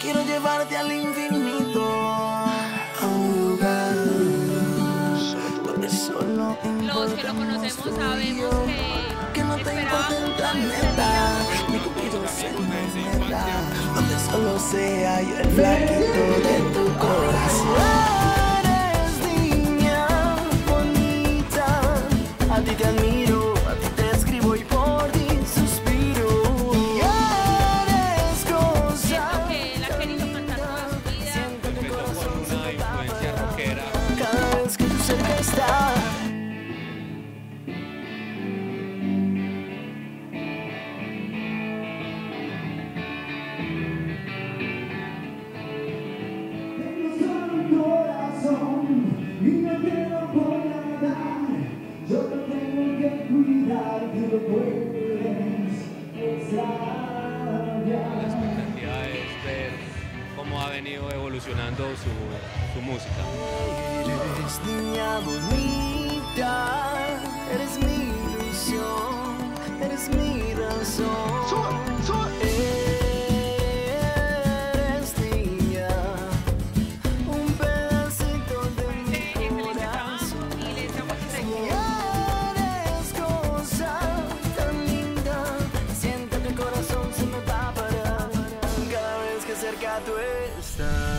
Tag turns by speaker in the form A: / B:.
A: quiero llevarte al infinito, a un lugar donde solo
B: Los que lo conocemos sabemos
A: que no te importa
B: esperábamos
A: el
B: poder
A: planeta, ni cupido se meta, donde solo sea yo el flaquito de tu corazón. Eres niña bonita, a ti te admiro, a ti te escribo y por ti suspiro. Y eres cosa
B: Siento que él ha querido cantar toda su vida.
C: Empezó con una influencia rockera.
A: cada vez que tu cerca está.
D: Y no te lo voy a dar, yo te tengo que cuidar, tú lo puedes extrañar.
C: La expectativa es ver cómo ha venido evolucionando su música.
A: Eres niña bonita, eres mi ilusión, eres mi razón. Eres niña, un pedacito de mi
B: Excelente trabajo
A: corazón.
B: y le estamos
A: Y eres cosa tan linda, siento que el corazón se me va a parar cada vez que cerca tú estás.